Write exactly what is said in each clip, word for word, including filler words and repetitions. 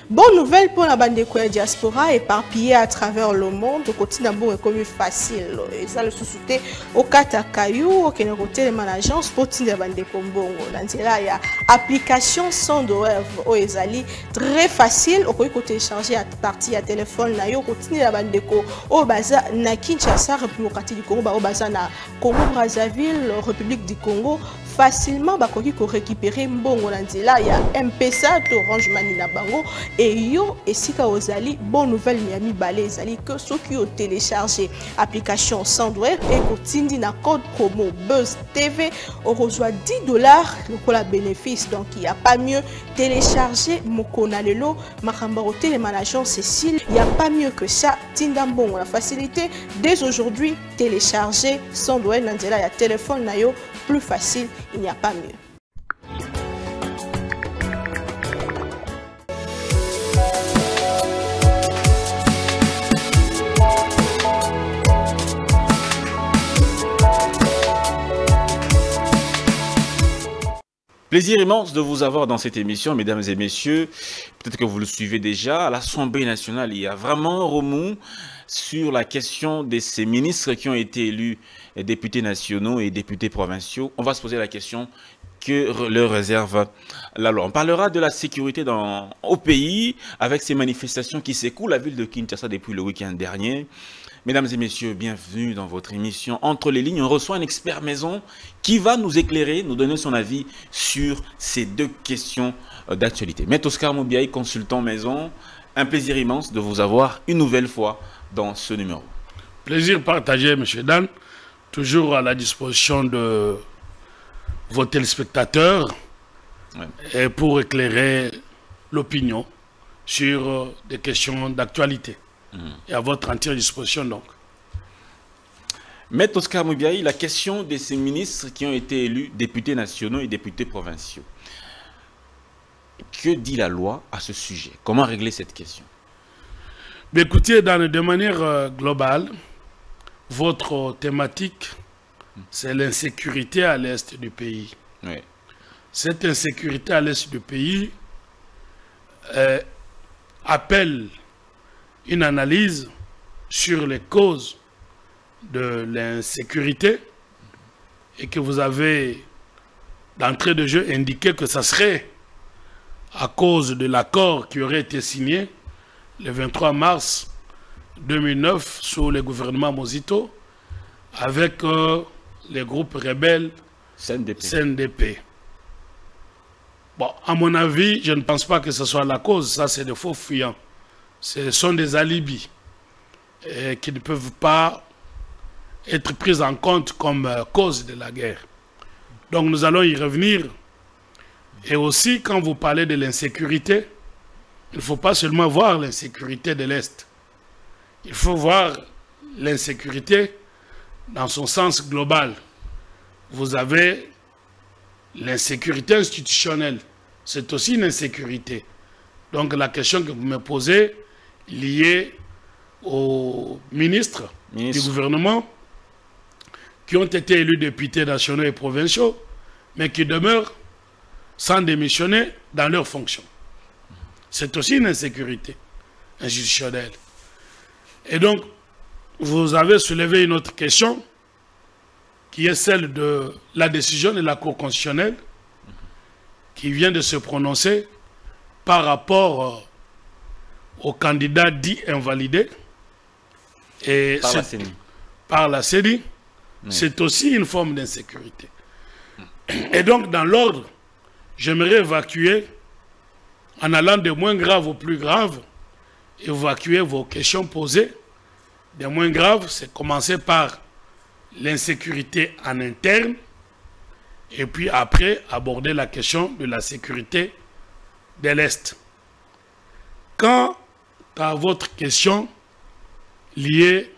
Bonne nouvelle pour la bande de diaspora éparpillée à travers le monde. Le quotidien est comme facile. Et ça, le sous-souté au Katakayou, au côté de l'agence pour la bande de Kombongo. Il y a application sans douleur au Ezali. Très facile. Au côté télécharger à partir à téléphone. Au côté de la bande de Ko. Au Baza, na Kinshasa, République du Congo. Au Baza, na Congo Brazzaville, République du Congo. Facilement bakoki ko récupérer mbongo na nzela ya M P S A to Orange Money na bango et yo esika ozali bonne nouvelle miami balé ezali que ceux qui ont téléchargé application Sandware et kotindi na code promo Buzz T V on reçoit dix dollars le la bénéfice donc il y a pas mieux télécharger mokona lelo makamba au télémanagement Cécile il y a pas mieux que ça tinda mbongo la facilité dès aujourd'hui télécharger Sandware na nzela ya téléphone na yo plus facile, il n'y a pas mieux. Plaisir immense de vous avoir dans cette émission, mesdames et messieurs. Peut-être que vous le suivez déjà. À l'Assemblée nationale, il y a vraiment un remous sur la question de ces ministres qui ont été élus députés nationaux et députés provinciaux. On va se poser la question que leur réserve la loi. On parlera de la sécurité dans, au pays avec ces manifestations qui s'écoulent à la ville de Kinshasa depuis le week-end dernier. Mesdames et messieurs, bienvenue dans votre émission Entre les lignes. On reçoit un expert maison qui va nous éclairer, nous donner son avis sur ces deux questions d'actualité. Maître Oscar Moubiaï, consultant maison, un plaisir immense de vous avoir une nouvelle fois dans ce numéro. Plaisir partagé, M. Dan. Toujours à la disposition de vos téléspectateurs ouais. et pour éclairer l'opinion sur des questions d'actualité. Mmh. Et à votre entière disposition donc. Maître Oscar Moubiaï, la question de ces ministres qui ont été élus députés nationaux et députés provinciaux. Que dit la loi à ce sujet? Comment régler cette question? Mais écoutez, dans, de manière euh, globale, votre thématique, c'est l'insécurité à l'est du pays. Oui. Cette insécurité à l'est du pays euh, appelle une analyse sur les causes de l'insécurité et que vous avez d'entrée de jeu indiqué que ça serait à cause de l'accord qui aurait été signé le vingt-trois mars deux mille neuf sous le gouvernement Mozito avec euh, les groupes rebelles C N D P. C N D P. Bon, à mon avis, je ne pense pas que ce soit la cause. Ça, c'est des faux fuyants. Ce sont des alibis et qui ne peuvent pas être pris en compte comme euh, cause de la guerre. Donc, nous allons y revenir. Et aussi, quand vous parlez de l'insécurité, il ne faut pas seulement voir l'insécurité de l'Est. Il faut voir l'insécurité dans son sens global. Vous avez l'insécurité institutionnelle. C'est aussi une insécurité. Donc la question que vous me posez, liée aux ministres Ministre. du gouvernement, qui ont été élus députés nationaux et provinciaux, mais qui demeurent sans démissionner dans leurs fonctions. C'est aussi une insécurité institutionnelle. Et donc, vous avez soulevé une autre question, qui est celle de la décision de la Cour constitutionnelle, qui vient de se prononcer par rapport aux candidats dits invalidés. Et par la C E N I. Par la C E N I, oui. C'est aussi une forme d'insécurité. Et donc, dans l'ordre, j'aimerais évacuer, en allant de moins grave au plus grave, évacuer vos questions posées. Des moins graves, c'est commencer par l'insécurité en interne et puis après aborder la question de la sécurité de l'Est. Quant à votre question liée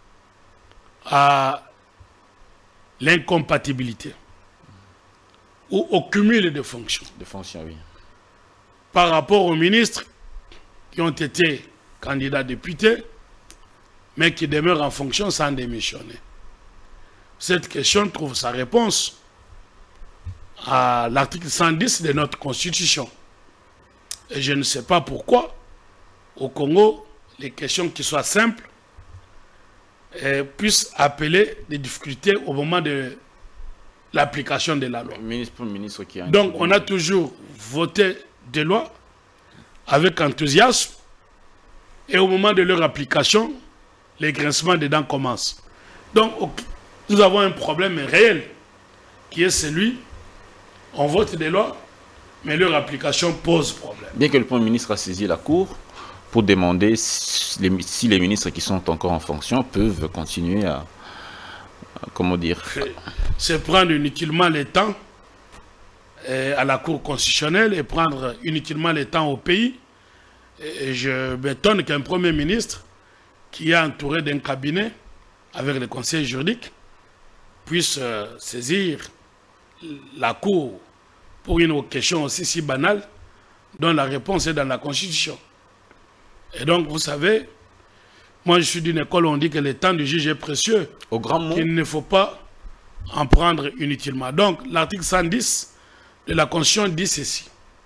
à l'incompatibilité ou au cumul de fonctions, de fonctions oui. par rapport aux ministres qui ont été candidats députés, mais qui demeurent en fonction sans démissionner. Cette question trouve sa réponse à l'article cent dix de notre Constitution. Et je ne sais pas pourquoi, au Congo, les questions qui soient simples eh, puissent appeler des difficultés au moment de l'application de la loi. Ministre, ministre qui a Donc, on a toujours voté des lois avec enthousiasme et au moment de leur application, les grincements des dents commencent. Donc, nous avons un problème réel qui est celui, on vote des lois, mais leur application pose problème. Bien que le Premier ministre a saisi la Cour pour demander si les, si les ministres qui sont encore en fonction peuvent continuer à, à comment dire... C'est prendre inutilement le temps eh, à la Cour constitutionnelle et prendre inutilement le temps au pays. Et je m'étonne qu'un Premier ministre qui est entouré d'un cabinet avec le conseil juridique puisse euh, saisir la Cour pour une question aussi si banale dont la réponse est dans la Constitution. Et donc, vous savez, moi je suis d'une école où on dit que le temps du juge est précieux. Au grand mot. Qu'il ne faut pas en prendre inutilement. Donc, l'article cent dix de la Constitution dit ceci.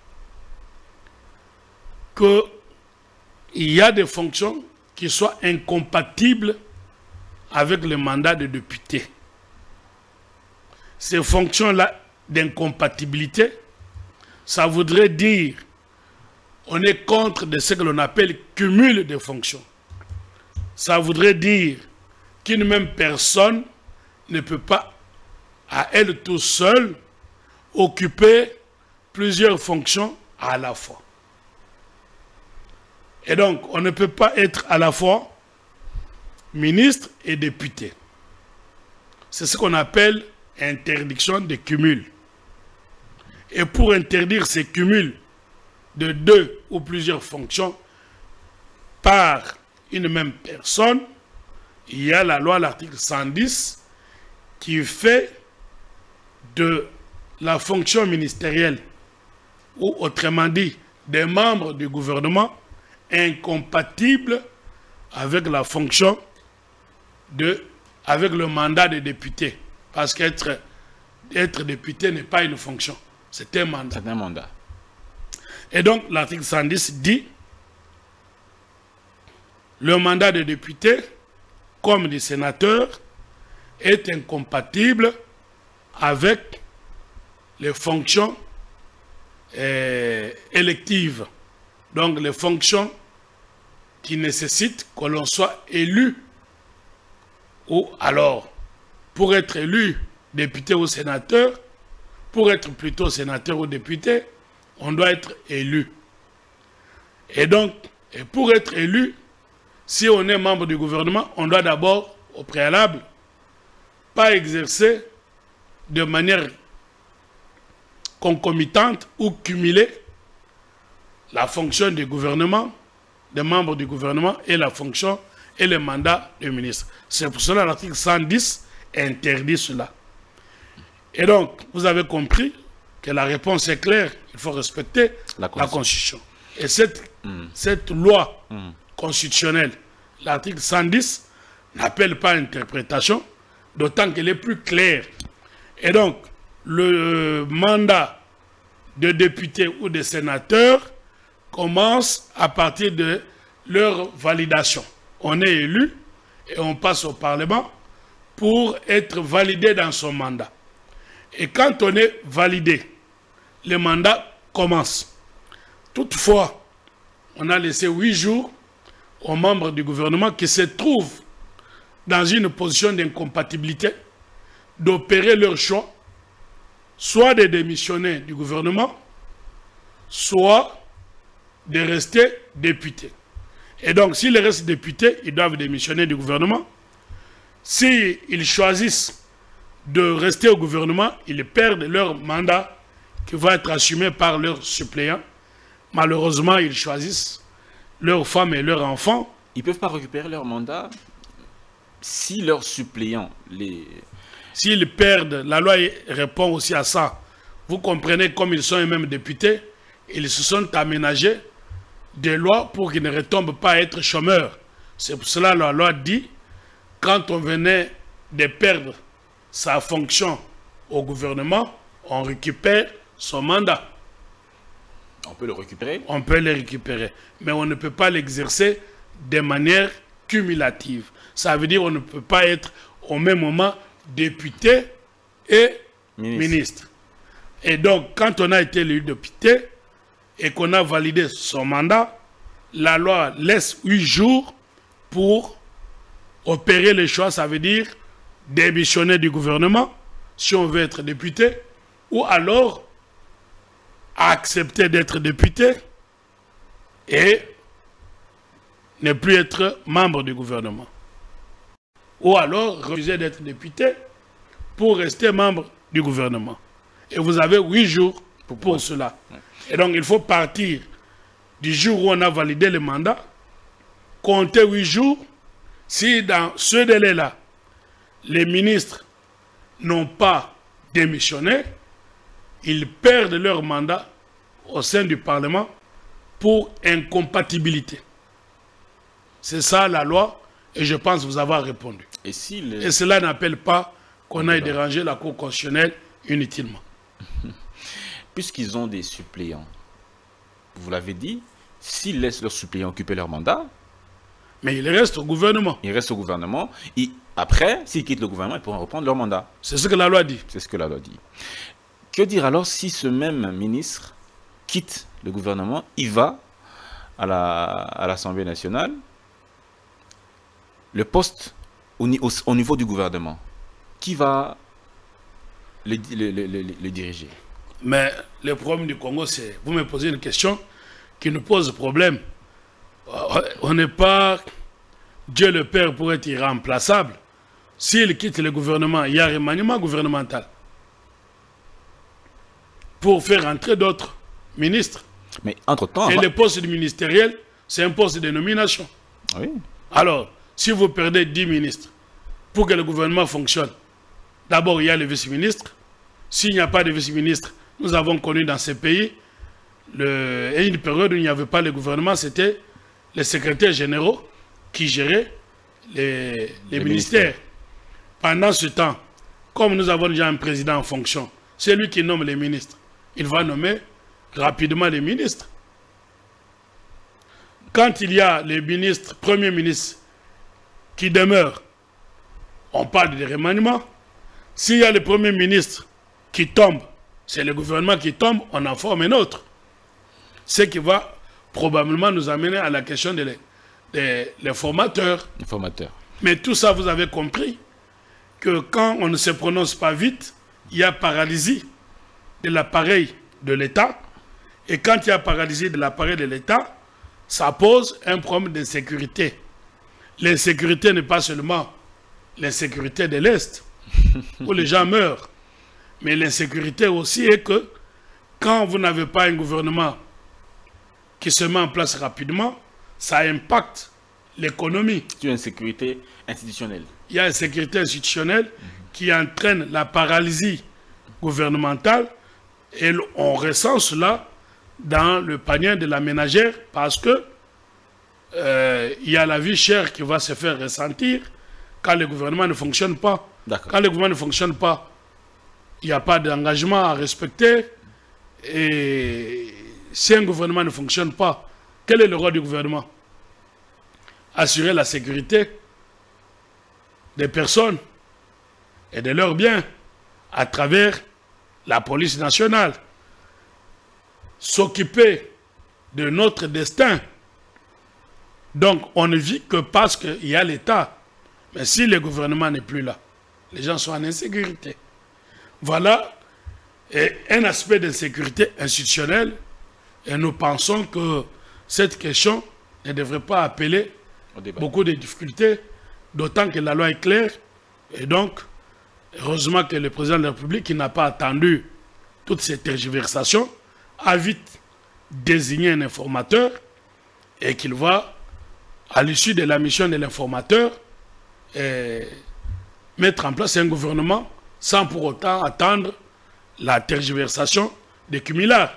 Que il y a des fonctions qui soient incompatibles avec le mandat de député. Ces fonctions-là d'incompatibilité, ça voudrait dire on est contre de ce que l'on appelle cumul de fonctions. Ça voudrait dire qu'une même personne ne peut pas, à elle toute seule, occuper plusieurs fonctions à la fois. Et donc, on ne peut pas être à la fois ministre et député. C'est ce qu'on appelle interdiction de cumul. Et pour interdire ces cumuls de deux ou plusieurs fonctions par une même personne, il y a la loi, l'article cent dix, qui fait de la fonction ministérielle, ou autrement dit, des membres du gouvernement, incompatible avec la fonction de, avec le mandat de député. Parce qu'être être député n'est pas une fonction, c'est un mandat. C'est un mandat. Et donc, l'article cent dix dit le mandat de député, comme de sénateur, est incompatible avec les fonctions euh, électives. Donc, les fonctions qui nécessitent que l'on soit élu. Ou alors, pour être élu député ou sénateur, pour être plutôt sénateur ou député, on doit être élu. Et donc, et pour être élu, si on est membre du gouvernement, on doit d'abord, au préalable, pas exercer de manière concomitante ou cumuler la fonction du gouvernement, des membres du gouvernement et la fonction et le mandat du ministre. C'est pour cela que l'article cent dix interdit cela. Et donc, vous avez compris que la réponse est claire, il faut respecter la Constitution. La Constitution. Et cette, mm. cette loi mm. constitutionnelle, l'article cent dix, n'appelle pas interprétation, d'autant qu'elle est plus claire. Et donc, le mandat de député ou de sénateur commence à partir de leur validation. On est élu et on passe au Parlement pour être validé dans son mandat. Et quand on est validé, le mandat commence. Toutefois, on a laissé huit jours aux membres du gouvernement qui se trouvent dans une position d'incompatibilité d'opérer leur choix, soit de démissionner du gouvernement, soit de rester député. Et donc, s'ils restent députés, ils doivent démissionner du gouvernement. S'ils choisissent de rester au gouvernement, ils perdent leur mandat qui va être assumé par leurs suppléants. Malheureusement, ils choisissent leurs femmes et leurs enfants. Ils ne peuvent pas récupérer leur mandat si leurs suppléants... les. S'ils perdent, la loi répond aussi à ça. Vous comprenez, comme ils sont eux-mêmes députés, ils se sont aménagés des lois pour qu'ils ne retombent pas à être chômeurs. C'est pour cela que la loi dit, quand on venait de perdre sa fonction au gouvernement, on récupère son mandat. On peut le récupérer. On peut le récupérer. Mais on ne peut pas l'exercer de manière cumulative. Ça veut dire qu'on ne peut pas être au même moment député et ministre. ministre. Et donc, quand on a été élu député et qu'on a validé son mandat, la loi laisse huit jours pour opérer les choix. Ça veut dire démissionner du gouvernement, si on veut être député, ou alors accepter d'être député et ne plus être membre du gouvernement. Ou alors refuser d'être député pour rester membre du gouvernement. Et vous avez huit jours pour, pour cela. Ouais. Et donc il faut partir du jour où on a validé le mandat, compter huit jours. Si dans ce délai-là, les ministres n'ont pas démissionné, ils perdent leur mandat au sein du Parlement pour incompatibilité. C'est ça la loi, et je pense vous avoir répondu. Et, si les... et cela n'appelle pas qu'on aille déranger la Cour constitutionnelle inutilement. Puisqu'ils ont des suppléants, vous l'avez dit, s'ils laissent leurs suppléants occuper leur mandat... Mais ils restent au gouvernement. Ils restent au gouvernement, et après, s'ils quittent le gouvernement, ils pourront reprendre leur mandat. C'est ce que la loi dit. C'est ce que la loi dit. Que dire alors si ce même ministre quitte le gouvernement, il va à l'Assemblée la, nationale, le poste au, au, au niveau du gouvernement, qui va le, le, le, le, le diriger? Mais le problème du Congo, c'est, vous me posez une question qui nous pose problème. On n'est pas Dieu le Père pour être irremplaçable. S'il quitte le gouvernement, il y a un remaniement gouvernemental pour faire entrer d'autres ministres. Mais entre-temps... Et va... le poste ministériel, c'est un poste de nomination. Oui. Alors, si vous perdez dix ministres, pour que le gouvernement fonctionne, d'abord il y a le vice-ministre. S'il n'y a pas de vice-ministre, nous avons connu dans ces pays, le... et une période où il n'y avait pas le gouvernement, c'était les secrétaires généraux qui géraient les, les, les ministères. ministères. Pendant ce temps, comme nous avons déjà un président en fonction, c'est lui qui nomme les ministres. Il va nommer rapidement les ministres. Quand il y a les ministres, premiers ministres qui demeurent, on parle de remaniement. S'il y a le premier ministre qui tombe, c'est le gouvernement qui tombe, on en forme un autre. Ce qui va probablement nous amener à la question des de les, les formateurs. Les formateurs. Mais tout ça, vous avez compris que quand on ne se prononce pas vite, il y a paralysie de l'appareil de l'État. Et quand il y a paralysie de l'appareil de l'État, ça pose un problème d'insécurité. L'insécurité n'est pas seulement l'insécurité de l'Est, où les gens meurent. Mais l'insécurité aussi est que quand vous n'avez pas un gouvernement qui se met en place rapidement, ça impacte l'économie. C'est une insécurité institutionnelle. Il y a une sécurité institutionnelle mmh. qui entraîne la paralysie gouvernementale et on ressent cela dans le panier de la ménagère parce que euh, il y a la vie chère qui va se faire ressentir quand le gouvernement ne fonctionne pas. Quand le gouvernement ne fonctionne pas, il n'y a pas d'engagement à respecter et si un gouvernement ne fonctionne pas, quel est le rôle du gouvernement? Assurer la sécurité des personnes et de leurs biens à travers la police nationale. S'occuper de notre destin. Donc, on ne vit que parce qu'il y a l'État. Mais si le gouvernement n'est plus là, les gens sont en insécurité. Voilà et un aspect d'insécurité institutionnelle. Et nous pensons que cette question ne devrait pas appeler beaucoup de difficultés, d'autant que la loi est claire. Et donc, heureusement que le président de la République, qui n'a pas attendu toutes ces tergiversations, a vite désigné un informateur et qu'il va, à l'issue de la mission de l'informateur, mettre en place un gouvernement sans pour autant attendre la tergiversation des cumulards.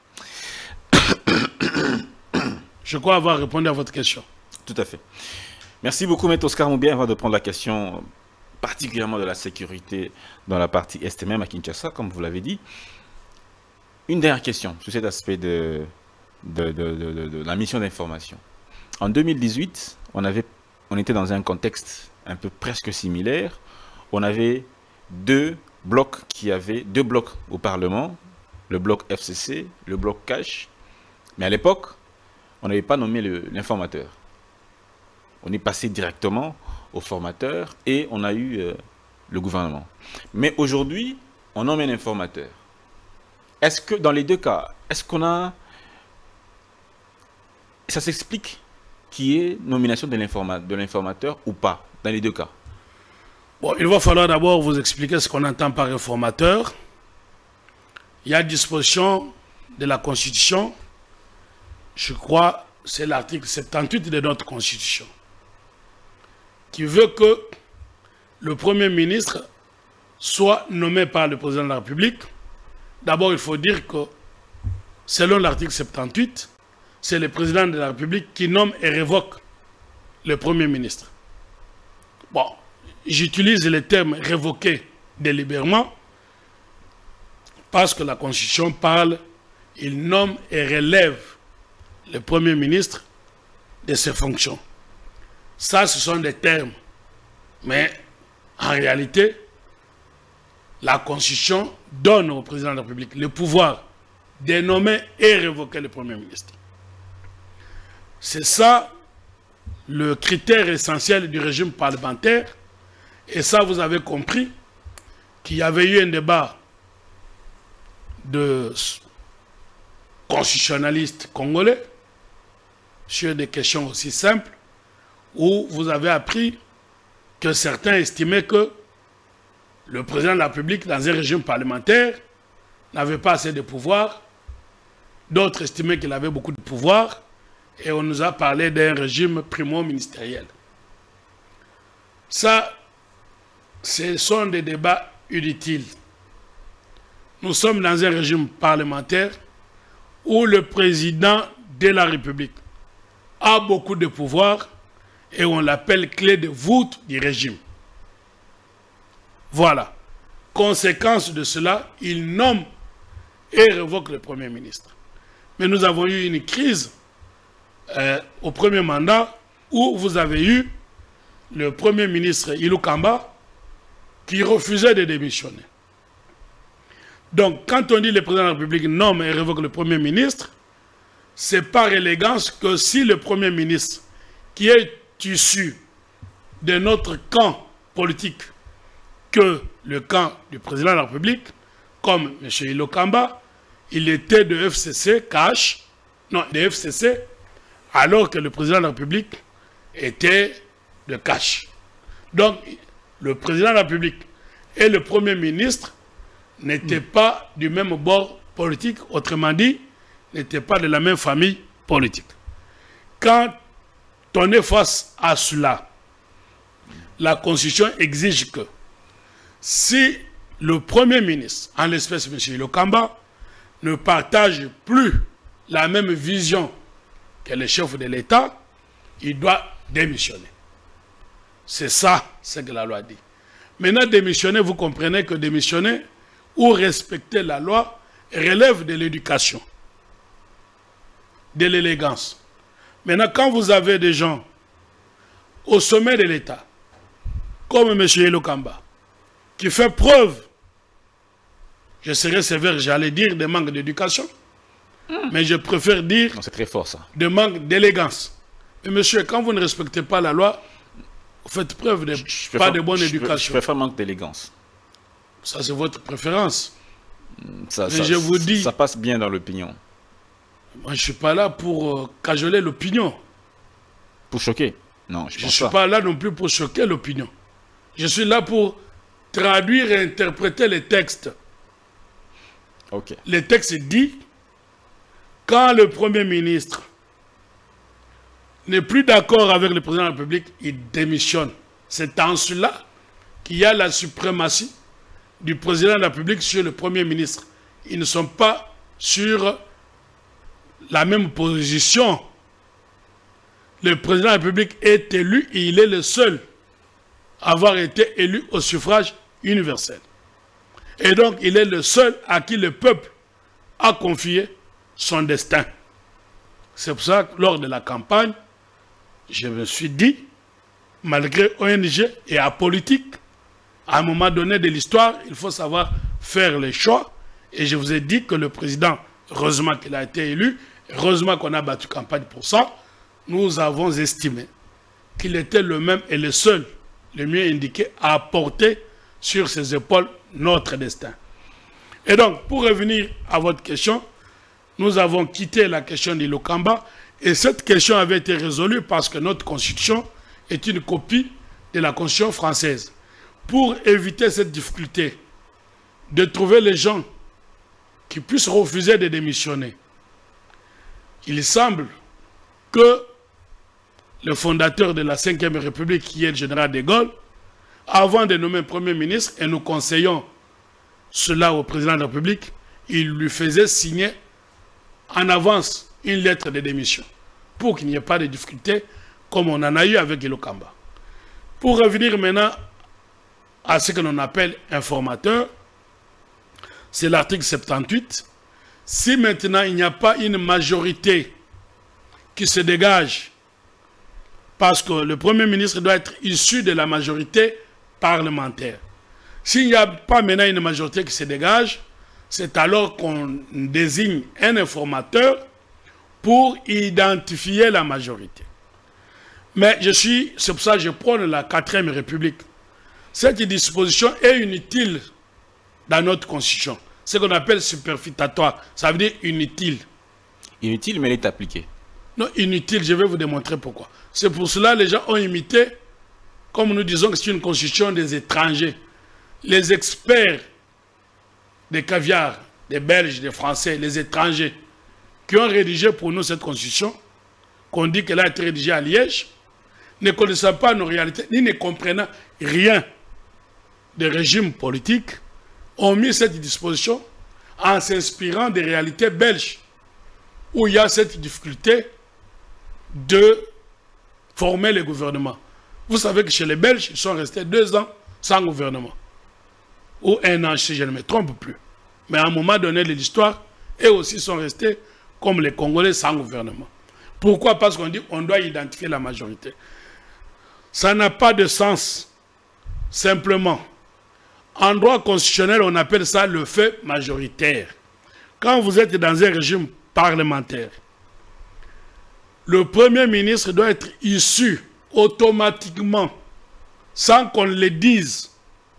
Je crois avoir répondu à votre question. Tout à fait. Merci beaucoup, M. Oscar Moubien. Avant de prendre la question particulièrement de la sécurité dans la partie Est, même à Kinshasa, comme vous l'avez dit. Une dernière question sur cet aspect de de, de, de, de, de la mission d'information. En deux mille dix-huit, on, avait, on était dans un contexte un peu presque similaire. On avait deux blocs qui avaient deux blocs au Parlement, le bloc F C C, le bloc Cash. Mais à l'époque, on n'avait pas nommé l'informateur. On est passé directement au formateur et on a eu euh, le gouvernement. Mais aujourd'hui, on nomme un informateur. Est-ce que dans les deux cas, est-ce qu'on a... Ça s'explique qui est nomination de l'informateur ou pas, dans les deux cas? Bon, il va falloir d'abord vous expliquer ce qu'on entend par informateur. Il y a disposition de la Constitution, je crois, c'est l'article soixante-dix-huit de notre Constitution, qui veut que le Premier ministre soit nommé par le Président de la République. D'abord, il faut dire que, selon l'article soixante-dix-huit, c'est le Président de la République qui nomme et révoque le Premier ministre. Bon, j'utilise le terme « révoquer » délibérément parce que la Constitution parle, il nomme et relève le Premier ministre de ses fonctions. Ça, ce sont des termes. Mais en réalité, la Constitution donne au Président de la République le pouvoir de nommer et révoquer le Premier ministre. C'est ça le critère essentiel du régime parlementaire. Et ça, vous avez compris qu'il y avait eu un débat de constitutionnalistes congolais sur des questions aussi simples, où vous avez appris que certains estimaient que le président de la République, dans un régime parlementaire, n'avait pas assez de pouvoir. D'autres estimaient qu'il avait beaucoup de pouvoir. Et on nous a parlé d'un régime primo-ministériel. Ça, ce sont des débats inutiles. Nous sommes dans un régime parlementaire où le président de la République a beaucoup de pouvoir et on l'appelle clé de voûte du régime. Voilà. Conséquence de cela, il nomme et révoque le Premier ministre. Mais nous avons eu une crise euh, au premier mandat où vous avez eu le Premier ministre Ilou Kamba qui refusait de démissionner. Donc, quand on dit le président de la République nomme et révoque le Premier ministre, c'est par élégance que si le Premier ministre, qui est issu de notre camp politique que le camp du président de la République, comme M. Ilou Kamba, il était de F C C, Cash, non, de F C C, alors que le président de la République était de Cash. Donc, le président de la République et le Premier ministre n'étaient pas du même bord politique, autrement dit, n'étaient pas de la même famille politique. Quand on est face à cela, la Constitution exige que si le Premier ministre, en l'espèce M. Ilou Kamba, ne partage plus la même vision que le chef de l'État, il doit démissionner. C'est ça, ce que la loi dit. Maintenant, démissionner, vous comprenez que démissionner ou respecter la loi relève de l'éducation, de l'élégance. Maintenant, quand vous avez des gens au sommet de l'État, comme M. Ilou Kamba, qui fait preuve, je serais sévère, j'allais dire, de manque d'éducation, mmh. mais je préfère dire c'est très fort, ça. de manque d'élégance. Mais monsieur, quand vous ne respectez pas la loi, vous faites preuve de je pas de bonne je éducation. Je préfère manque d'élégance. Ça, c'est votre préférence. Ça, mais ça, je vous dis... Ça passe bien dans l'opinion. Moi, je ne suis pas là pour euh, cajoler l'opinion. Pour choquer? Non, je ne pense suis pas. pas là non plus pour choquer l'opinion. Je suis là pour traduire et interpréter les textes. Okay. Le texte dit, quand le Premier ministre n'est plus d'accord avec le président de la République, il démissionne. C'est en cela qu'il y a la suprématie du président de la République sur le Premier ministre. Ils ne sont pas sur la même position. Le président de la République est élu et il est le seul à avoir été élu au suffrage universel. Et donc, il est le seul à qui le peuple a confié son destin. C'est pour ça que lors de la campagne, je me suis dit, malgré O N G et à politique, à un moment donné de l'histoire, il faut savoir faire les choix. Et je vous ai dit que le président, heureusement qu'il a été élu, heureusement qu'on a battu campagne pour ça, nous avons estimé qu'il était le même et le seul, le mieux indiqué à porter sur ses épaules notre destin. Et donc, pour revenir à votre question, nous avons quitté la question d'Ilokamba et cette question avait été résolue parce que notre constitution est une copie de la constitution française. Pour éviter cette difficulté de trouver les gens qui puissent refuser de démissionner, il semble que le fondateur de la cinquième République, qui est le général de Gaulle, avant de nommer Premier ministre, et nous conseillons cela au président de la République, il lui faisait signer en avance une lettre de démission pour qu'il n'y ait pas de difficultés comme on en a eu avec Ilokamba. Pour revenir maintenant à ce que l'on appelle informateur, c'est l'article soixante-dix-huit. Si maintenant il n'y a pas une majorité qui se dégage, parce que le Premier ministre doit être issu de la majorité parlementaire. S'il n'y a pas maintenant une majorité qui se dégage, c'est alors qu'on désigne un informateur pour identifier la majorité. Mais je suis, c'est pour ça que je prône la quatrième République. Cette disposition est inutile dans notre constitution. Ce qu'on appelle superfétatoire, ça veut dire inutile. Inutile, mais elle est appliquée. Non, inutile, je vais vous démontrer pourquoi. C'est pour cela que les gens ont imité, comme nous disons que c'est une constitution des étrangers. Les experts des caviars, des Belges, des Français, les étrangers, qui ont rédigé pour nous cette constitution, qu'on dit qu'elle a été rédigée à Liège, ne connaissant pas nos réalités, ni ne comprenant rien des régimes politiques, ont mis cette disposition en s'inspirant des réalités belges, où il y a cette difficulté de former le gouvernement. Vous savez que chez les Belges, ils sont restés deux ans sans gouvernement. Ou un an, si je ne me trompe plus. Mais à un moment donné de l'histoire, eux aussi sont restés comme les Congolais sans gouvernement. Pourquoi? Parce qu'on dit qu'on doit identifier la majorité. Ça n'a pas de sens. Simplement, en droit constitutionnel, on appelle ça le fait majoritaire. Quand vous êtes dans un régime parlementaire, le Premier ministre doit être issu automatiquement, sans qu'on le dise,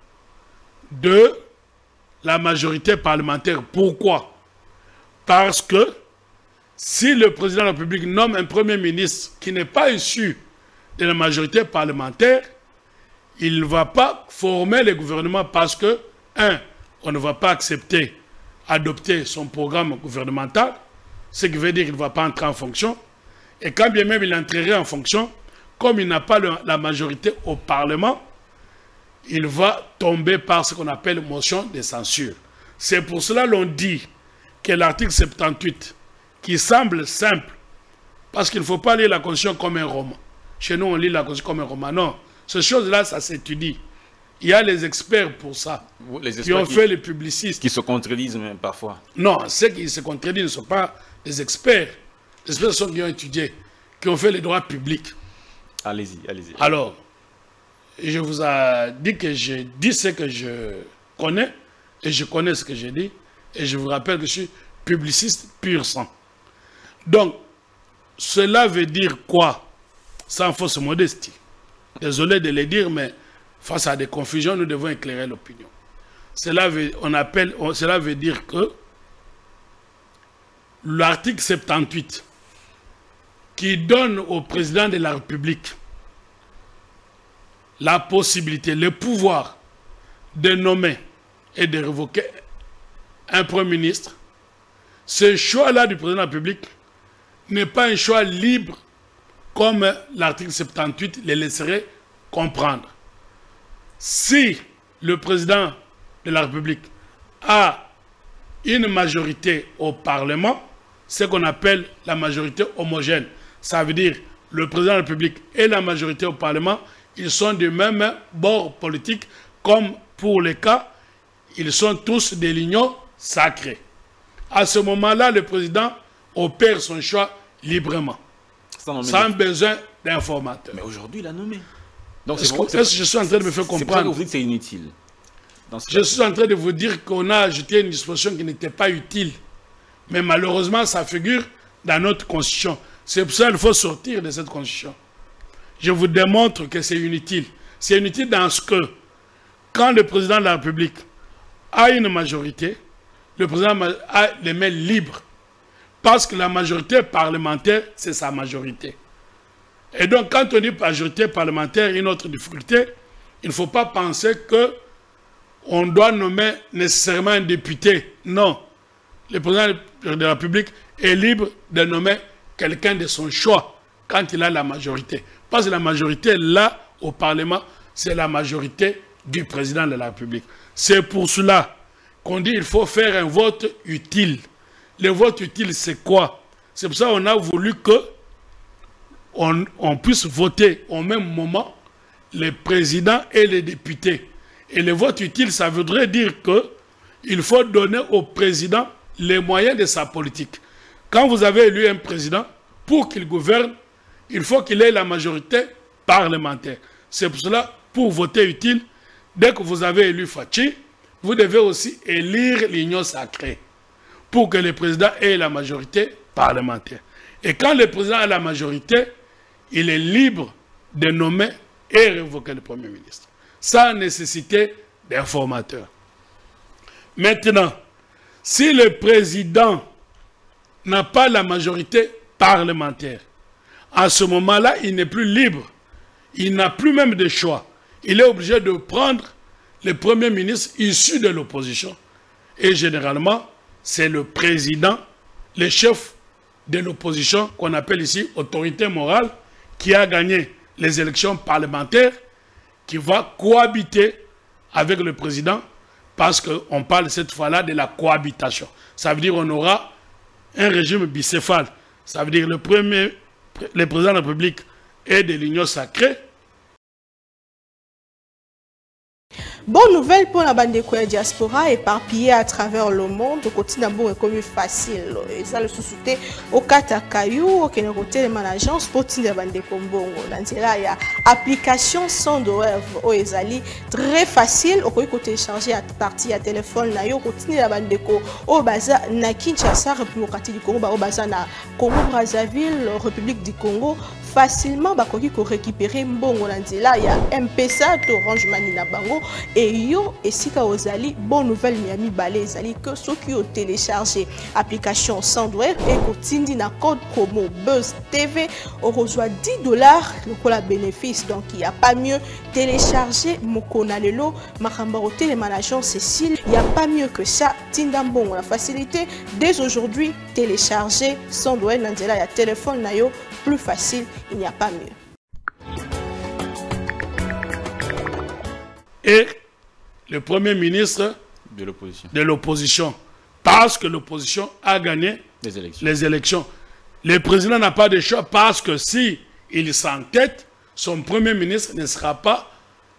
de la majorité parlementaire. Pourquoi? Parce que si le président de la République nomme un Premier ministre qui n'est pas issu de la majorité parlementaire, il ne va pas former le gouvernement parce que, un, on ne va pas accepter, adopter son programme gouvernemental, ce qui veut dire qu'il ne va pas entrer en fonction. Et quand bien même il entrerait en fonction, comme il n'a pas le, la majorité au Parlement, il va tomber par ce qu'on appelle motion de censure. C'est pour cela l'on dit que l'article soixante-dix-huit, qui semble simple, parce qu'il ne faut pas lire la Constitution comme un roman. Chez nous, on lit la Constitution comme un roman. Non, ces choses-là, ça s'étudie. Il y a les experts pour ça, les experts qui ont qui, fait les publicistes. Qui se contredisent même parfois. Non, ceux qui se contredisent ne sont pas des experts. Les experts sont qui ont étudié, qui ont fait les droits publics. Allez-y, allez-y. Alors, je vous ai dit que je dis ce que je connais, et je connais ce que j'ai dit, et je vous rappelle que je suis publiciste pur sang. Donc, cela veut dire quoi? Sans fausse modestie. Désolé de le dire, mais face à des confusions, nous devons éclairer l'opinion. Cela veut, on appelle, on, cela veut dire que l'article soixante-dix-huit, qui donne au président de la République la possibilité, le pouvoir de nommer et de révoquer un Premier ministre, ce choix-là du président de la République n'est pas un choix libre comme l'article soixante-dix-huit le laisserait comprendre. Si le président de la République a une majorité au Parlement, ce qu'on appelle la majorité homogène, ça veut dire le président de la République et la majorité au Parlement, ils sont du même bord politique, comme pour les cas, ils sont tous de l'union sacrée. À ce moment-là, le président opère son choix librement, sans, sans besoin d'informateur. Mais aujourd'hui, il a nommé. Donc, est-ce que, est que je suis en train de me faire comprendre? C'est pour ça que vous dites que c'est inutile. Je suis en train de vous dire qu'on a ajouté une disposition qui n'était pas utile. Mais malheureusement, ça figure dans notre constitution. C'est pour ça qu'il faut sortir de cette constitution. Je vous démontre que c'est inutile. C'est inutile dans ce que, quand le président de la République a une majorité, le président a les mains libres. Parce que la majorité parlementaire, c'est sa majorité. Et donc, quand on dit majorité parlementaire, une autre difficulté, il ne faut pas penser que on doit nommer nécessairement un député. Non. Le président de la République est libre de nommer quelqu'un de son choix quand il a la majorité. Parce que la majorité, là, au Parlement, c'est la majorité du président de la République. C'est pour cela qu'on dit qu'il faut faire un vote utile. Le vote utile, c'est quoi? C'est pour ça qu'on a voulu que On, on puisse voter au même moment les présidents et les députés. Et le vote utile, ça voudrait dire qu'il faut donner au président les moyens de sa politique. Quand vous avez élu un président, pour qu'il gouverne, il faut qu'il ait la majorité parlementaire. C'est pour cela, pour voter utile, dès que vous avez élu Fachi, vous devez aussi élire l'union sacrée pour que le président ait la majorité parlementaire. Et quand le président a la majorité, il est libre de nommer et révoquer le Premier ministre, sans nécessité d'informateur. Maintenant, si le président n'a pas la majorité parlementaire, à ce moment-là, il n'est plus libre. Il n'a plus même de choix. Il est obligé de prendre le Premier ministre issu de l'opposition. Et généralement, c'est le président, le chef de l'opposition, qu'on appelle ici autorité morale, qui a gagné les élections parlementaires, qui va cohabiter avec le président, parce qu'on parle cette fois-là de la cohabitation. Ça veut dire qu'on aura un régime bicéphale. Ça veut dire le premier, le président de la République est de l'union sacrée. Bonne nouvelle pour la bande de diaspora éparpillée à travers le monde. Au quotidien, bon, est comme facile. Et ça, le sous-souté au Katakayou, au Kénéroté, les managers, pour la bande de Kombongo. Dans là, il y a application sans douleur au Ezali. Très facile. Au côté télécharger à partir à téléphone, là, au quotidien, la bande de Ko, au Baza, na Kinshasa, République du Congo, au Baza, na Congo, Brazzaville, République du Congo. Facilement, bakoki ko récupérer mbongo na nzela ya M P S A to Orange Money na bango et yo esika ozali bonne nouvelle Miami Balé ezali que ceux qui ont téléchargé application Sandwave et kotindi na code promo Buzz T V on reçoit dix dollars le cola bénéfice. Donc il n'y a pas mieux télécharger mokona lelo makamba les managers Cécile, il n'y a pas mieux que ça. Tindambongo la facilité dès aujourd'hui télécharger Sandwave na nzela ya téléphone na yo plus facile. Il n'y a pas mieux. Et le Premier ministre de l'opposition, parce que l'opposition a gagné les élections. les élections. Le président n'a pas de choix parce que si il s'entête, son Premier ministre ne sera pas,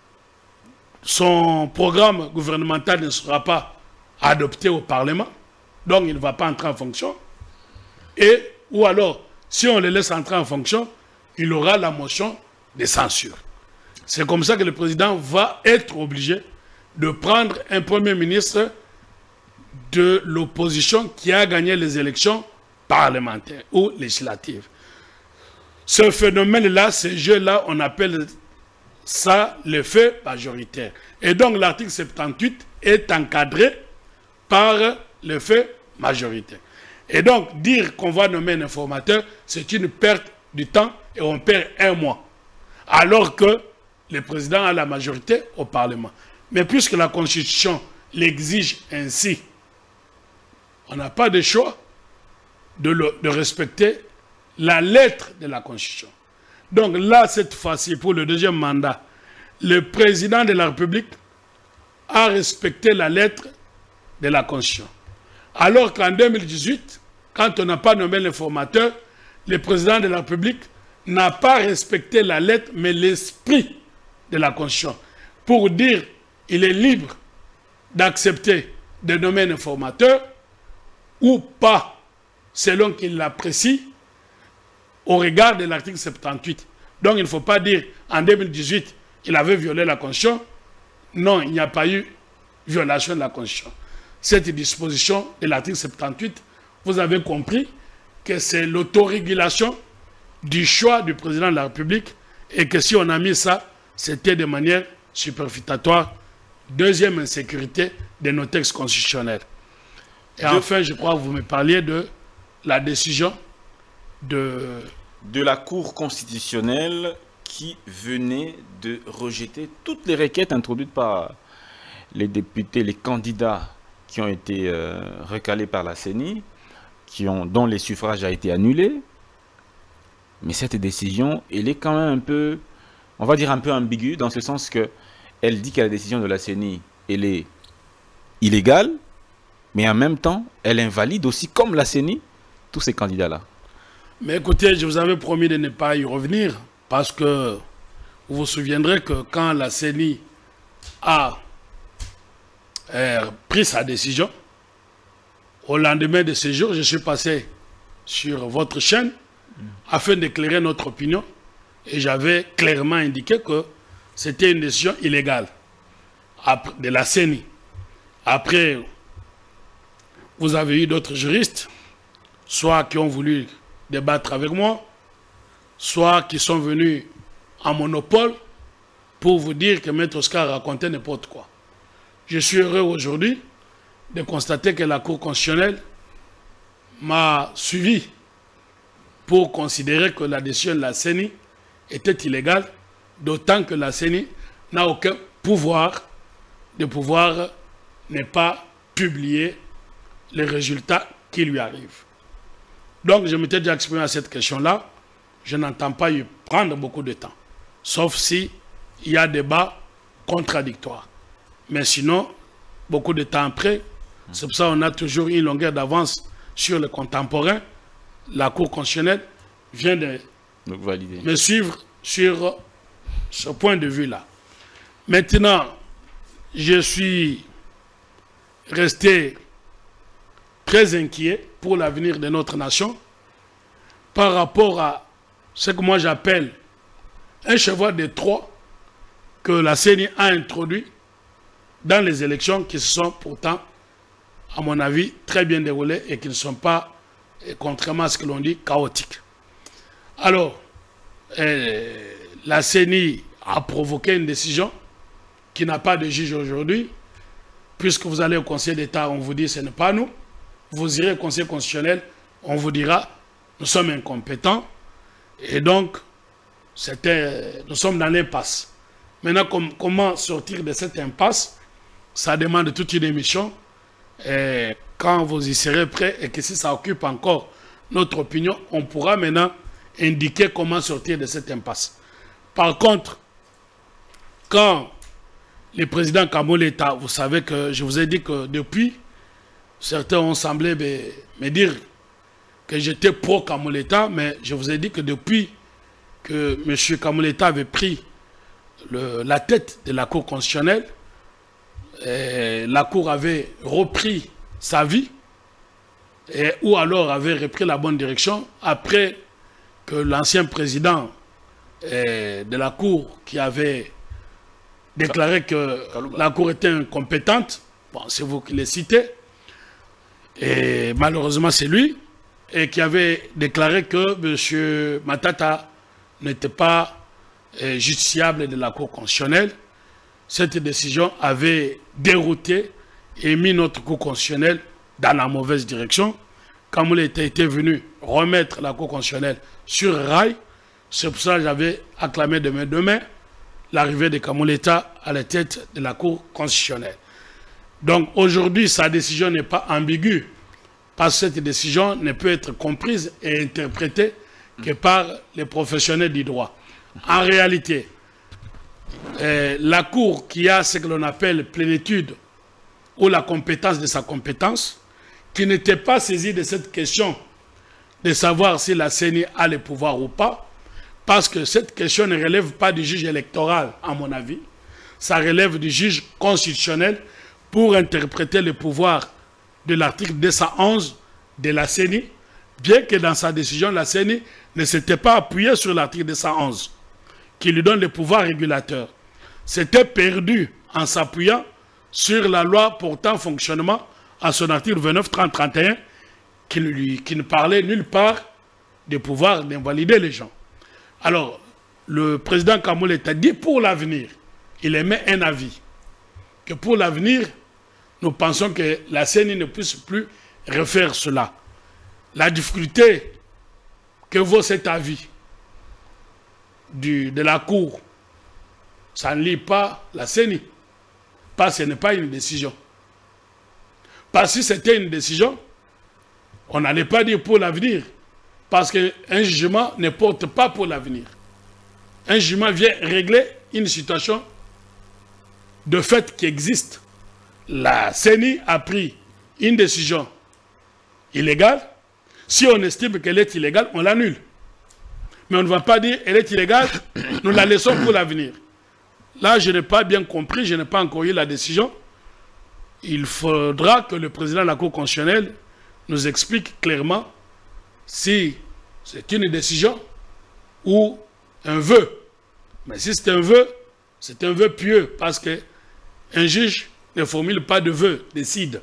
son programme gouvernemental ne sera pas adopté au Parlement, donc il ne va pas entrer en fonction. Et, ou alors, si on le laisse entrer en fonction, il aura la motion de censure. C'est comme ça que le président va être obligé de prendre un Premier ministre de l'opposition qui a gagné les élections parlementaires ou législatives. Ce phénomène-là, ce jeu-là, on appelle ça le fait majoritaire. Et donc l'article soixante-dix-huit est encadré par le fait majoritaire. Et donc dire qu'on va nommer un informateur, c'est une perte du temps et on perd un mois. Alors que le président a la majorité au Parlement. Mais puisque la Constitution l'exige ainsi, on n'a pas de choix de, le, de respecter la lettre de la Constitution. Donc là, cette fois-ci, pour le deuxième mandat, le président de la République a respecté la lettre de la Constitution. Alors qu'en deux mille dix-huit, quand on n'a pas nommé l'informateur, le président de la République n'a pas respecté la lettre, mais l'esprit de la Constitution. Pour dire qu'il est libre d'accepter de nommer un informateur ou pas, selon qu'il l'apprécie, au regard de l'article soixante-dix-huit. Donc il ne faut pas dire en deux mille dix-huit, il avait violé la Constitution. Non, il n'y a pas eu violation de la Constitution. Cette disposition de l'article soixante-dix-huit, vous avez compris que c'est l'autorégulation du choix du président de la République et que si on a mis ça, c'était de manière superfétatoire. Deuxième insécurité de nos textes constitutionnels. Et de... enfin, je crois que vous me parliez de la décision de... de la Cour constitutionnelle qui venait de rejeter toutes les requêtes introduites par les députés, les candidats qui ont été euh, recalés par la C E N I, qui ont, dont les suffrages ont été annulés. Mais cette décision, elle est quand même un peu, on va dire un peu ambiguë, dans ce sens que elle dit que la décision de la C E N I, elle est illégale, mais en même temps, elle invalide aussi, comme la C E N I, tous ces candidats-là. Mais écoutez, je vous avais promis de ne pas y revenir, parce que vous vous souviendrez que quand la C E N I a euh, pris sa décision, au lendemain de ce jour, je suis passé sur votre chaîne afin d'éclairer notre opinion et j'avais clairement indiqué que c'était une décision illégale de la C E N I. Après, vous avez eu d'autres juristes, soit qui ont voulu débattre avec moi, soit qui sont venus en monopole pour vous dire que Maître Oscar racontait n'importe quoi. Je suis heureux aujourd'hui de constater que la Cour constitutionnelle m'a suivi pour considérer que la décision de la C E N I était illégale, d'autant que la C E N I n'a aucun pouvoir de pouvoir ne pas publier les résultats qui lui arrivent. Donc, je m'étais déjà exprimé à cette question-là. Je n'entends pas y prendre beaucoup de temps, sauf si il y a débat contradictoire. Mais sinon, beaucoup de temps après, c'est pour ça qu'on a toujours une longueur d'avance sur le contemporain. La Cour constitutionnelle vient de Donc, valider. me suivre sur ce point de vue-là. Maintenant, je suis resté très inquiet pour l'avenir de notre nation par rapport à ce que moi j'appelle un cheval de Troie que la C E N I a introduit dans les élections qui se sont pourtant, à mon avis, très bien déroulées et qui ne sont pas, contrairement à ce que l'on dit, chaotiques. Alors, euh, la C E N I a provoqué une décision qui n'a pas de juge aujourd'hui, puisque vous allez au Conseil d'État, on vous dit ce n'est pas nous. Vous irez au Conseil constitutionnel, on vous dira nous sommes incompétents et donc nous sommes dans l'impasse. Maintenant, com comment sortir de cette impasse? Ça demande toute une émission. Et quand vous y serez prêts et que si ça occupe encore notre opinion, on pourra maintenant indiquer comment sortir de cette impasse. Par contre, quand le président Kamoleta, vous savez que je vous ai dit que depuis, certains ont semblé me, me dire que j'étais pro-Kamoleta, mais je vous ai dit que depuis que M. Kamoleta avait pris le, la tête de la Cour constitutionnelle, et la Cour avait repris sa vie, et, ou alors avait repris la bonne direction, après que l'ancien président et, de la Cour qui avait déclaré que la Cour était incompétente, bon, c'est vous qui les citez, et malheureusement c'est lui, et qui avait déclaré que M. Matata n'était pas eh, justiciable de la Cour constitutionnelle. Cette décision avait dérouté et mis notre Cour constitutionnelle dans la mauvaise direction. Kamoleta était venu remettre la Cour constitutionnelle sur rail. C'est pour ça que j'avais acclamé de mes deux mains l'arrivée de Kamoleta à la tête de la Cour constitutionnelle. Donc aujourd'hui, sa décision n'est pas ambiguë, parce que cette décision ne peut être comprise et interprétée que par les professionnels du droit. En réalité, euh, la Cour qui a ce que l'on appelle plénitude ou la compétence de sa compétence, qui n'était pas saisie de cette question de savoir si la C E N I a le pouvoir ou pas, parce que cette question ne relève pas du juge électoral, à mon avis, ça relève du juge constitutionnel pour interpréter le pouvoir de l'article deux cent onze de la C E N I, bien que dans sa décision, la C E N I ne s'était pas appuyé sur l'article deux cent onze, qui lui donne les pouvoirs régulateurs. S'était perdu en s'appuyant sur la loi portant fonctionnement à son article vingt-neuf, trente, trente et un, qui, lui, qui ne parlait nulle part des pouvoirs d'invalider les gens. Alors, le président Kamole a dit pour l'avenir, il émet un avis, que pour l'avenir, nous pensons que la C E N I ne puisse plus refaire cela. La difficulté que vaut cet avis du, de la Cour, ça ne lie pas la C E N I, parce que ce n'est pas une décision. Parce que si c'était une décision, on n'allait pas dire pour l'avenir, parce qu'un jugement ne porte pas pour l'avenir. Un jugement vient régler une situation de fait qui existe. La C E N I a pris une décision illégale. Si on estime qu'elle est illégale, on l'annule. Mais on ne va pas dire qu'elle est illégale, nous la laissons pour l'avenir. Là, je n'ai pas bien compris, je n'ai pas encore eu la décision. Il faudra que le président de la Cour constitutionnelle nous explique clairement si c'est une décision ou un vœu. Mais si c'est un vœu, c'est un vœu pieux, parce qu'un juge ne formule pas de vœu, décide.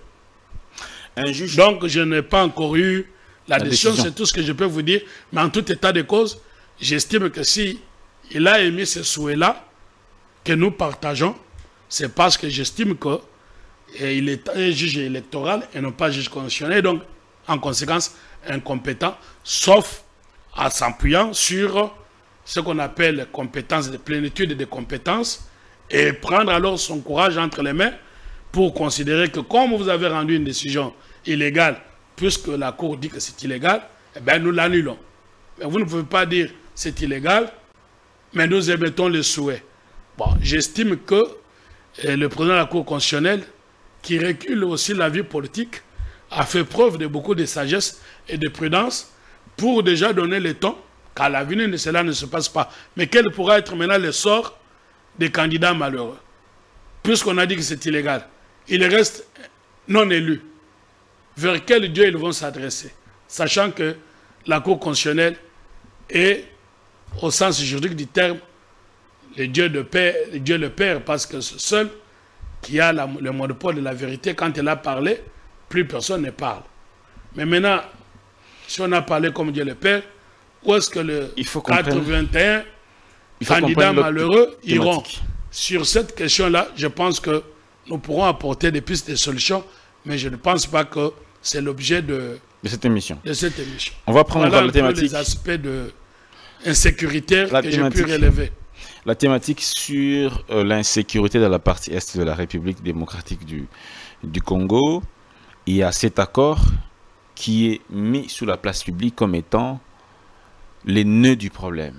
Un juge... Donc, je n'ai pas encore eu la, la décision, décision. C'est tout ce que je peux vous dire. Mais en tout état de cause, j'estime que si il a émis ce souhait-là, que nous partageons, c'est parce que j'estime qu'il est un juge électoral et non pas juge constitutionnel, donc en conséquence incompétent, sauf en s'appuyant sur ce qu'on appelle compétence de plénitude et de compétences, et prendre alors son courage entre les mains pour considérer que comme vous avez rendu une décision illégale, puisque la Cour dit que c'est illégal, eh bien nous l'annulons. Mais vous ne pouvez pas dire c'est illégal, mais nous émettons le souhait. Bon, j'estime que eh, le président de la Cour constitutionnelle, qui recule aussi la vie politique, a fait preuve de beaucoup de sagesse et de prudence pour déjà donner le ton qu'à l'avenir cela ne se passe pas. Mais quel pourra être maintenant le sort des candidats malheureux? Puisqu'on a dit que c'est illégal, ils restent non élus. Vers quel Dieu ils vont s'adresser? Sachant que la Cour constitutionnelle est, au sens juridique du terme, le Dieu, de Père, le Dieu le Père, parce que c'est seul qui a la, le monopole de la vérité. Quand elle a parlé, plus personne ne parle. Mais maintenant, si on a parlé comme Dieu le Père, où est-ce que le quatre-vingt-un candidats malheureux iront? Sur cette question-là, je pense que nous pourrons apporter des pistes de solutions, mais je ne pense pas que c'est l'objet de, de cette émission. De cette émission. On va prendre voilà la thématique. Les aspects de insécuritaire que j'ai pu relever. La thématique sur euh, l'insécurité dans la partie est de la République démocratique du, du Congo. Il y a cet accord qui est mis sous la place publique comme étant les nœuds du problème.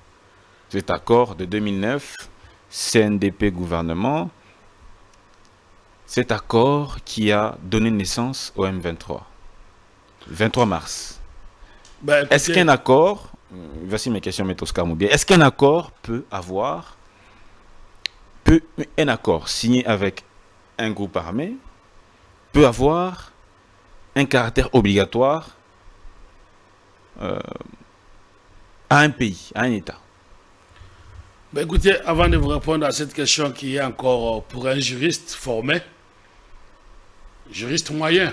Cet accord de deux mille neuf, C N D P gouvernement, cet accord qui a donné naissance au M vingt-trois, vingt-trois mars. Ben, Est-ce qu'un accord, voici mes questions, M. Oscar Moubier, est-ce qu'un accord peut avoir, peut, un accord signé avec un groupe armé, peut avoir un caractère obligatoire euh, à un pays, à un État? Ben écoutez, avant de vous répondre à cette question qui est encore pour un juriste formé, juriste moyen,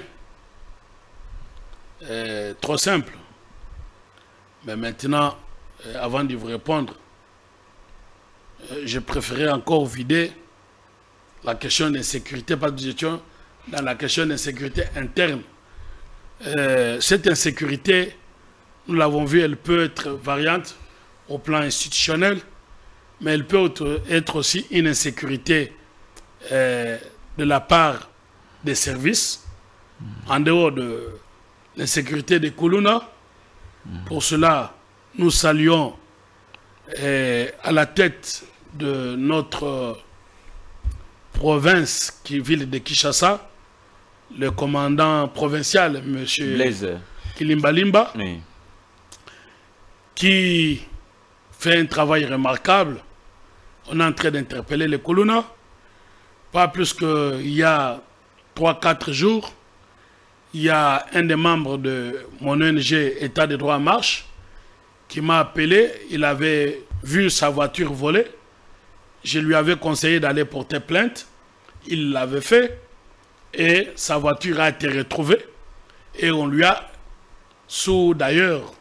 euh, trop simple. Mais maintenant, euh, avant de vous répondre, euh, je préférais encore vider la question d'insécurité, parce que nous étions dans la question d'insécurité interne. Euh, cette insécurité, nous l'avons vu, elle peut être variante au plan institutionnel, mais elle peut être aussi une insécurité euh, de la part des services, mmh. en dehors de l'insécurité des Koulouna. Mmh. Pour cela, nous saluons euh, à la tête de notre province, qui ville de Kinshasa, le commandant provincial, M. Kilimbalimba, oui. qui fait un travail remarquable. On est en train d'interpeller les Koulouna. Pas plus qu'il y a trois quatre jours, il y a un des membres de mon O N G État de droit en marche qui m'a appelé. Il avait vu sa voiture voler. Je lui avais conseillé d'aller porter plainte. Il l'avait fait. Et sa voiture a été retrouvée. Et on lui a, sous d'ailleurs,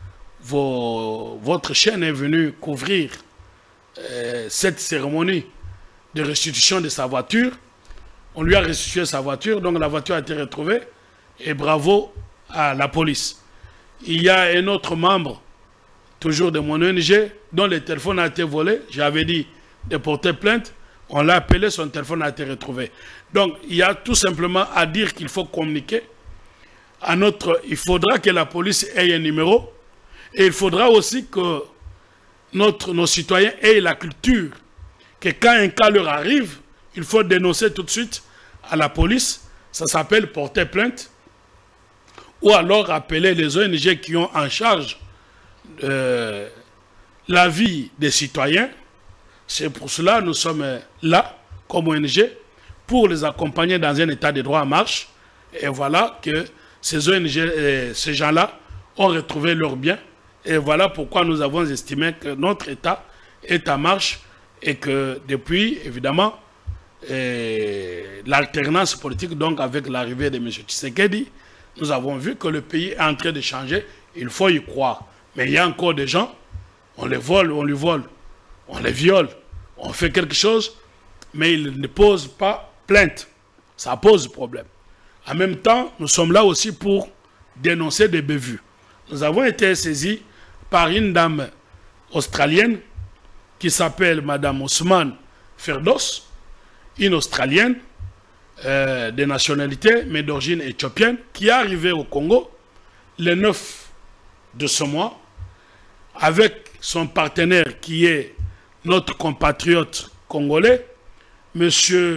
votre chaîne est venue couvrir euh, cette cérémonie de restitution de sa voiture. On lui a restitué sa voiture, donc la voiture a été retrouvée. Et bravo à la police. Il y a un autre membre, toujours de mon O N G, dont le téléphone a été volé. J'avais dit de porter plainte. On l'a appelé, son téléphone a été retrouvé. Donc, il y a tout simplement à dire qu'il faut communiquer. À notre, il faudra que la police ait un numéro. Et il faudra aussi que notre, nos citoyens aient la culture que quand un cas leur arrive, il faut dénoncer tout de suite à la police. Ça s'appelle porter plainte. Ou alors appeler les O N G qui ont en charge euh, la vie des citoyens. C'est pour cela que nous sommes là, comme O N G, pour les accompagner dans un état de droit en marche. Et voilà que ces O N G, euh, ces gens-là ont retrouvé leurs biens. Et voilà pourquoi nous avons estimé que notre état est en marche et que depuis, évidemment, euh, l'alternance politique, donc avec l'arrivée de M. Tshisekedi, nous avons vu que le pays est en train de changer. Il faut y croire. Mais il y a encore des gens, on les vole, on les vole, on les viole, on fait quelque chose, mais ils ne posent pas plainte. Ça pose problème. En même temps, nous sommes là aussi pour dénoncer des bévues. Nous avons été saisis par une dame australienne qui s'appelle Madame Ousmane Ferdos, une Australienne euh, de nationalité, mais d'origine éthiopienne, qui est arrivée au Congo le neuf de ce mois avec son partenaire qui est notre compatriote congolais, M.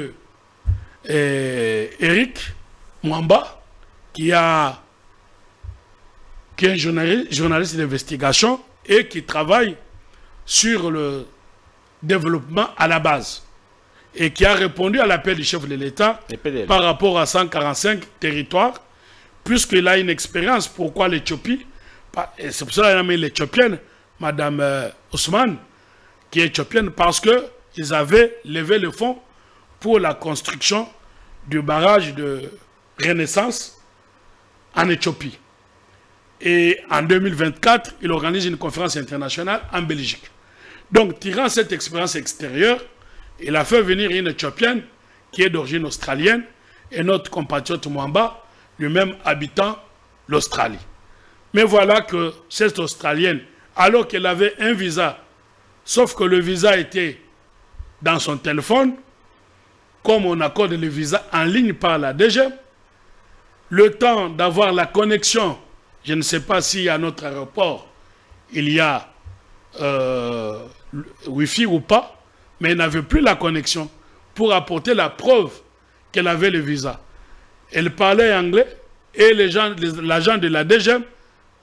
Euh, Eric Mwamba, qui, a, qui est un journaliste, journaliste d'investigation et qui travaille sur le développement à la base et qui a répondu à l'appel du chef de l'État par rapport à cent quarante-cinq territoires, puisqu'il a une expérience. Pourquoi l'Éthiopie? C'est pour cela qu'il a mis l'Éthiopienne, Mme euh, Ousmane, qui est éthiopienne, parce qu'ils avaient levé le fonds pour la construction du barrage de Renaissance en Éthiopie. Et en deux mille vingt-quatre, il organise une conférence internationale en Belgique. Donc, tirant cette expérience extérieure, il a fait venir une Éthiopienne qui est d'origine australienne et notre compatriote Mwamba, lui-même habitant l'Australie. Mais voilà que cette Australienne, alors qu'elle avait un visa, sauf que le visa était dans son téléphone, comme on accorde le visa en ligne par la D G M, le temps d'avoir la connexion, je ne sais pas si à notre aéroport, il y a euh, Wi-Fi ou pas, mais elle n'avait plus la connexion pour apporter la preuve qu'elle avait le visa. Elle parlait anglais et l'agent de la D G M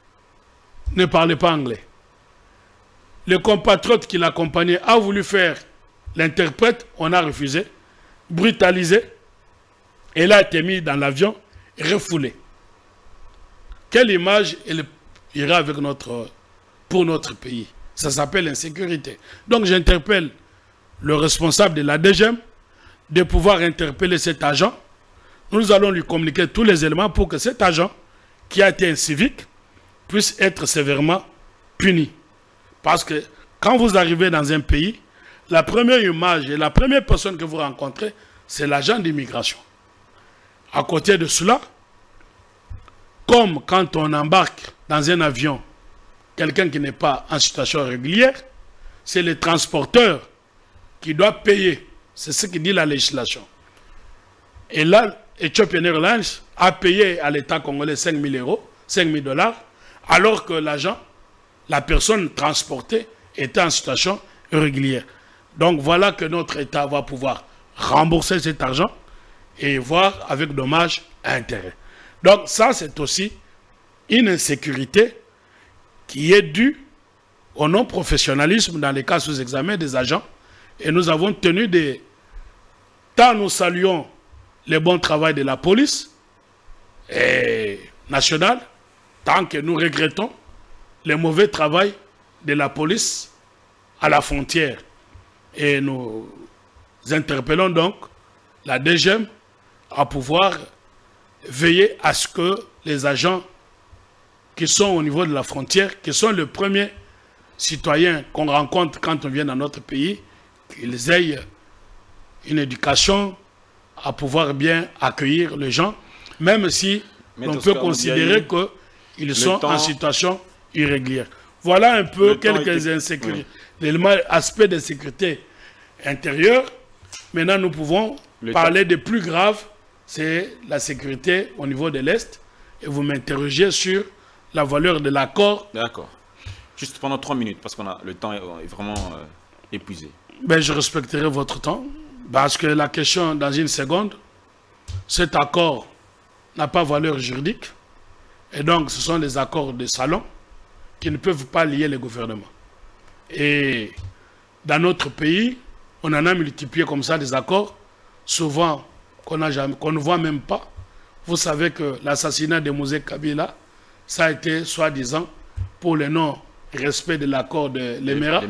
ne parlait pas anglais. Le compatriote qui l'accompagnait a voulu faire l'interprète, on a refusé, brutalisé. Elle a été mise dans l'avion et refoulée. Quelle image elle ira avec notre, pour notre pays? Ça s'appelle l'insécurité. Donc j'interpelle le responsable de la D G M de pouvoir interpeller cet agent. Nous allons lui communiquer tous les éléments pour que cet agent, qui a été un civique, puisse être sévèrement puni. Parce que quand vous arrivez dans un pays, la première image et la première personne que vous rencontrez, c'est l'agent d'immigration. À côté de cela, comme quand on embarque dans un avion quelqu'un qui n'est pas en situation régulière, c'est le transporteur qui doit payer. C'est ce qui dit la législation. Et là, Ethiopian Airlines a payé à l'État congolais cinq mille euros, cinq mille dollars, alors que l'agent, la personne transportée, était en situation irrégulière. Donc voilà que notre État va pouvoir rembourser cet argent et voir avec dommages et intérêts. Donc ça, c'est aussi une insécurité qui est due au non-professionnalisme dans les cas sous examen des agents. Et nous avons tenu des... Tant nous saluons le bon travail de la police et nationale, tant que nous regrettons le mauvais travail de la police à la frontière. Et nous interpellons donc la D G M à pouvoir veiller à ce que les agents qui sont au niveau de la frontière, qui sont les premiers citoyens qu'on rencontre quand on vient dans notre pays, qu'ils aient une éducation à pouvoir bien accueillir les gens, même si Mais on peut considérer qu'ils sont temps... en situation irrégulière. Voilà un peu le quelques insécurités, oui. Les aspects de sécurité intérieure. Maintenant, nous pouvons le parler temps... de plus grave, c'est la sécurité au niveau de l'Est. Et vous m'interrogez sur la valeur de l'accord. D'accord. Juste pendant trois minutes, parce que le temps est vraiment euh, épuisé. Ben, je respecterai votre temps, parce que la question, dans une seconde, cet accord n'a pas valeur juridique, et donc ce sont des accords de salon qui ne peuvent pas lier les gouvernements. Et dans notre pays, on en a multiplié comme ça des accords, souvent qu'on qu'on ne voit même pas. Vous savez que l'assassinat de Mosé Kabila, ça a été soi-disant pour le non-respect de l'accord de l'Émirat.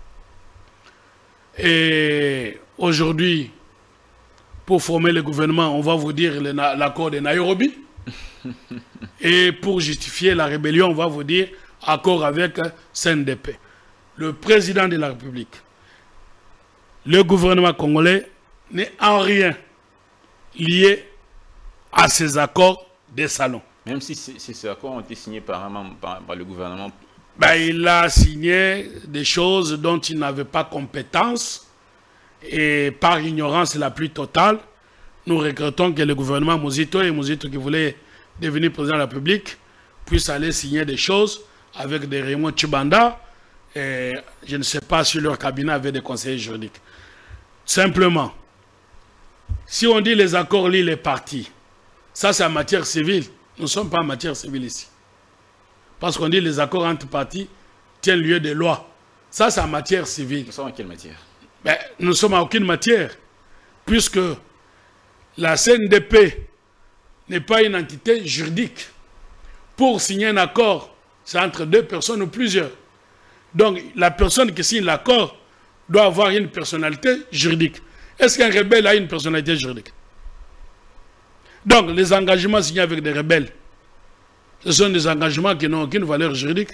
Et aujourd'hui, pour former le gouvernement, on va vous dire l'accord de Nairobi. Et pour justifier la rébellion, on va vous dire accord avec C N D P. Le président de la République, le gouvernement congolais n'est en rien lié à ces accords des salons. Même si ces accords ont été signés par, par, par le gouvernement. Ben, il a signé des choses dont il n'avait pas compétence et par ignorance la plus totale, nous regrettons que le gouvernement Mozito et Mozito qui voulait devenir président de la République puissent aller signer des choses avec des Raymond Tchibanda et je ne sais pas si leur cabinet avait des conseillers juridiques. Simplement, si on dit les accords lient les partis, ça c'est en matière civile. Nous ne sommes pas en matière civile ici. Parce qu'on dit les accords entre partis tiennent lieu de loi. Ça, c'est en matière civile. Nous sommes en quelle matière? Ben, nous ne sommes en aucune matière. Puisque la C N D P n'est pas une entité juridique. Pour signer un accord, c'est entre deux personnes ou plusieurs. Donc, la personne qui signe l'accord doit avoir une personnalité juridique. Est-ce qu'un rebelle a une personnalité juridique? Donc, les engagements signés avec des rebelles, ce sont des engagements qui n'ont aucune valeur juridique.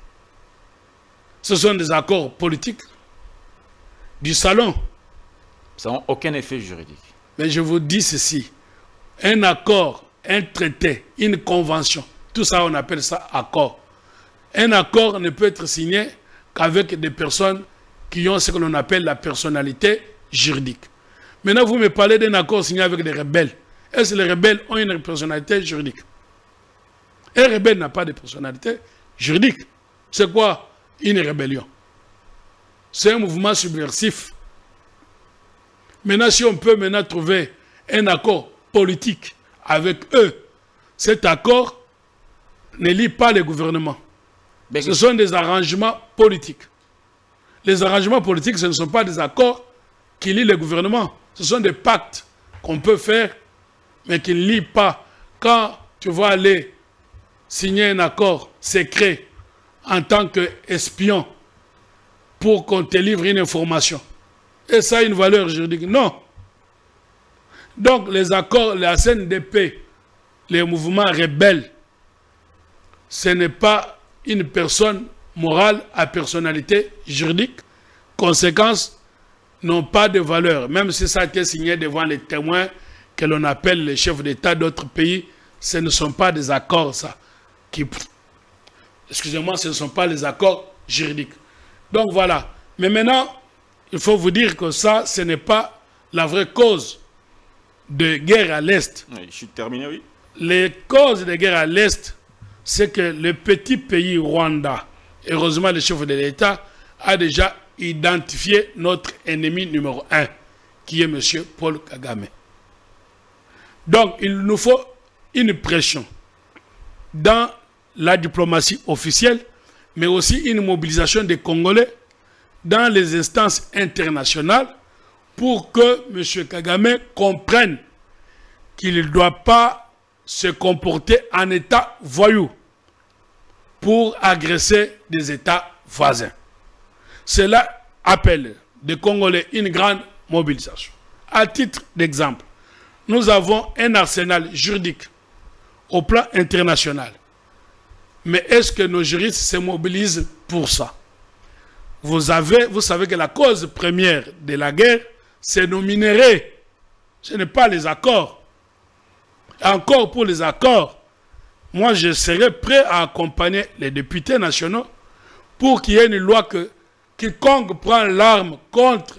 Ce sont des accords politiques du salon. Ça n'a aucun effet juridique. Mais je vous dis ceci. Un accord, un traité, une convention, tout ça on appelle ça accord. Un accord ne peut être signé qu'avec des personnes qui ont ce que l'on appelle la personnalité juridique. Maintenant, vous me parlez d'un accord signé avec des rebelles. Est-ce que les rebelles ont une personnalité juridique? Un rebelle n'a pas de personnalité juridique. C'est quoi une rébellion? C'est un mouvement subversif. Maintenant, si on peut maintenant trouver un accord politique avec eux, cet accord ne lie pas les gouvernements. Ce sont des arrangements politiques. Les arrangements politiques, ce ne sont pas des accords qui lient les gouvernements. Ce sont des pactes qu'on peut faire mais qui ne lie pas. Quand tu vas aller signer un accord secret en tant qu'espion pour qu'on te livre une information, et ça a une valeur juridique? Non. Donc les accords, la C N D P, les mouvements rebelles, ce n'est pas une personne morale à personnalité juridique. Conséquences n'ont pas de valeur, même si ça a été signé devant les témoins que l'on appelle les chefs d'État d'autres pays. Ce ne sont pas des accords, ça. Qui, excusez-moi, ce ne sont pas les accords juridiques. Donc voilà. Mais maintenant, il faut vous dire que ça, ce n'est pas la vraie cause de guerre à l'Est. Oui, je suis terminé, oui. Les causes de guerre à l'Est, c'est que le petit pays Rwanda, heureusement le chef de l'État, a déjà identifié notre ennemi numéro un, qui est M. Paul Kagame. Donc, il nous faut une pression dans la diplomatie officielle, mais aussi une mobilisation des Congolais dans les instances internationales pour que M. Kagame comprenne qu'il ne doit pas se comporter en état voyou pour agresser des États voisins. Cela appelle des Congolais une grande mobilisation. À titre d'exemple, nous avons un arsenal juridique au plan international. Mais est-ce que nos juristes se mobilisent pour ça? Vous, avez, vous savez que la cause première de la guerre, c'est nos minéraux. Ce n'est pas les accords. Encore pour les accords, moi je serais prêt à accompagner les députés nationaux pour qu'il y ait une loi que quiconque prend l'arme contre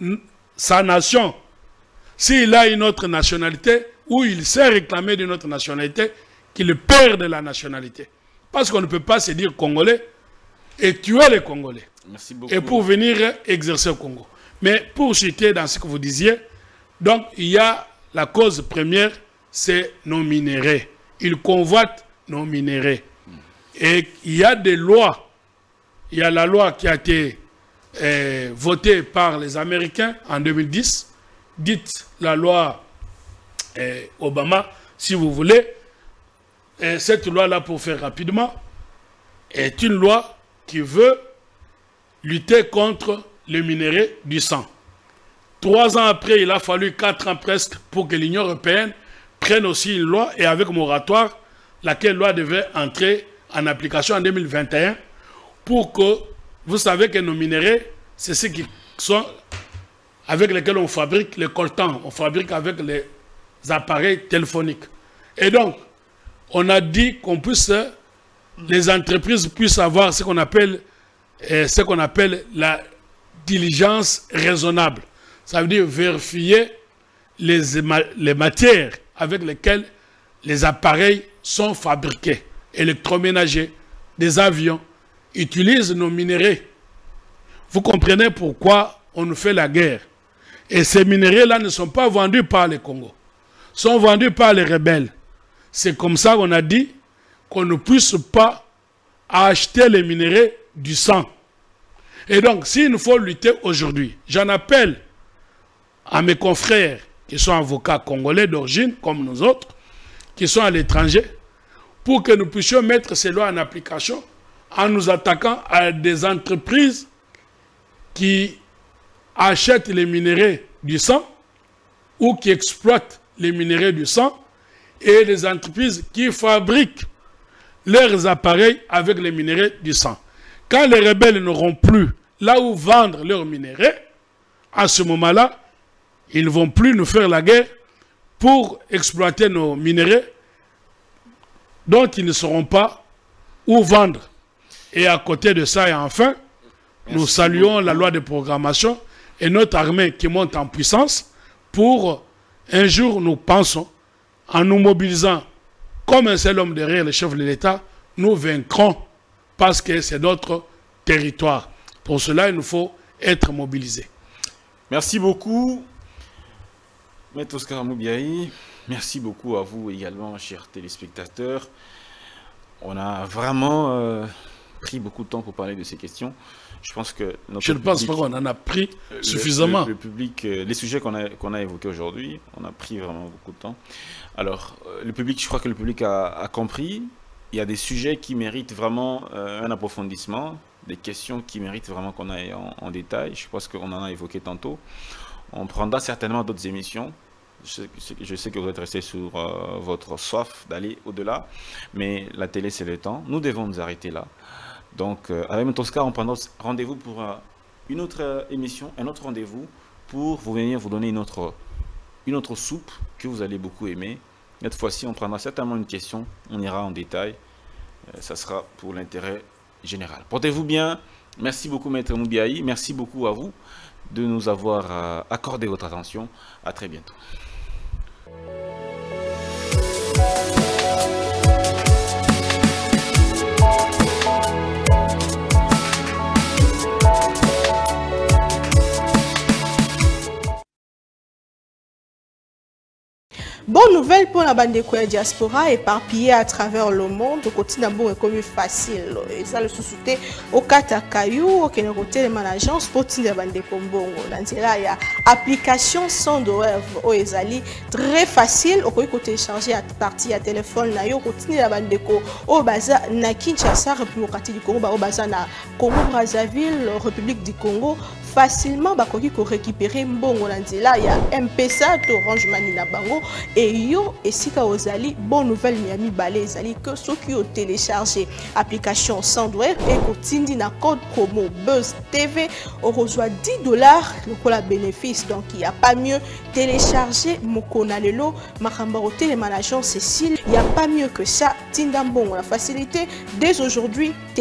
sa nation, s'il a une autre nationalité ou il s'est réclamé d'une autre nationalité, qu'il perde la nationalité. Parce qu'on ne peut pas se dire Congolais et tuer les Congolais. Merci beaucoup. Et pour venir exercer au Congo. Mais pour citer dans ce que vous disiez, donc il y a la cause première, c'est nos minéraux. Ils convoitent nos minéraux. Et il y a des lois. Il y a la loi qui a été euh, votée par les Américains en deux mille dix, dite la loi euh, Obama, si vous voulez. Et cette loi-là, pour faire rapidement, est une loi qui veut lutter contre les minéraux du sang. Trois ans après, il a fallu quatre ans presque pour que l'Union européenne prenne aussi une loi, et avec moratoire, laquelle loi devait entrer en application en deux mille vingt et un, pour que, vous savez que nos minéraux, c'est ceux qui sont avec lesquels on fabrique les coltans, on fabrique avec les appareils téléphoniques. Et donc, on a dit qu'on puisse, les entreprises puissent avoir ce qu'on appelle, euh, ce qu'on appelle la diligence raisonnable. Ça veut dire vérifier les, les matières avec lesquelles les appareils sont fabriqués, électroménagers, des avions, utilisent nos minéraux. Vous comprenez pourquoi on nous fait la guerre. Et ces minéraux-là ne sont pas vendus par les Congos, sont vendus par les rebelles. C'est comme ça qu'on a dit qu'on ne puisse pas acheter les minéraux du sang. Et donc, s'il nous faut lutter aujourd'hui, j'en appelle à mes confrères qui sont avocats congolais d'origine, comme nous autres, qui sont à l'étranger, pour que nous puissions mettre ces lois en application en nous attaquant à des entreprises qui achètent les minéraux du sang ou qui exploitent les minéraux du sang, et les entreprises qui fabriquent leurs appareils avec les minéraux du sang. Quand les rebelles n'auront plus là où vendre leurs minéraux, à ce moment-là, ils ne vont plus nous faire la guerre pour exploiter nos minéraux dont ils ne sauront pas où vendre. Et à côté de ça, et enfin, Merci nous saluons beaucoup. La loi de programmation et notre armée qui monte en puissance pour, un jour, nous pensons, en nous mobilisant comme un seul homme derrière le chef de l'État, nous vaincrons parce que c'est notre territoire. Pour cela, il nous faut être mobilisés. Merci beaucoup, Maître Oscar Moubiaï. Merci beaucoup à vous également, chers téléspectateurs. On a vraiment euh, pris beaucoup de temps pour parler de ces questions. Je pense que notre Je ne pense pas qu'on en a pris suffisamment. Le, le, le public, euh, les sujets qu'on a, qu'on a évoqués aujourd'hui, on a pris vraiment beaucoup de temps. Alors, euh, le public, je crois que le public a, a compris. Il y a des sujets qui méritent vraiment euh, un approfondissement, des questions qui méritent vraiment qu'on aille en, en détail. Je pense qu'on en a évoqué tantôt. On prendra certainement d'autres émissions. Je, je sais que vous êtes resté sur euh, votre soif d'aller au-delà, mais la télé, c'est le temps. Nous devons nous arrêter là. Donc, euh, avec M. Oscar, on prendra rendez-vous pour euh, une autre euh, émission, un autre rendez-vous, pour vous venir vous donner une autre, une autre soupe que vous allez beaucoup aimer. Cette fois-ci, on prendra certainement une question, on ira en détail. Euh, ça sera pour l'intérêt général. Portez-vous bien. Merci beaucoup, Maître Moubiaï. Merci beaucoup à vous de nous avoir euh, accordé votre attention. À très bientôt. Bonne nouvelle pour la bande de diaspora éparpillée à travers le monde. Au quotidien, bon est comme facile. Et ça le sous-souté au Katakayou, au Kénéroté, les agence pour la bande de Kombongo. Dans là, il y a application sans douleur au Ezali très facile. Au côté télécharger à partir à téléphone, na yo quotidien la bande de Ko au Baza na Kinshasa, République du Congo, au Baza na Congo Brazzaville, République du Congo. Facilement bakoki ko récupérer mbongo na nzela ya M P S A to Orange Money na bango et yo esika ozali bonne nouvelle miami balé ezali que ceux qui ont téléchargé application Sandwave et kotindi na code promo Buzz T V on reçoit dix dollars le la bénéfice donc il y a pas mieux télécharger mokona lelo makamba au télémanagement Cécile il y a pas mieux que ça tinda mbongo la facilité dès aujourd'hui.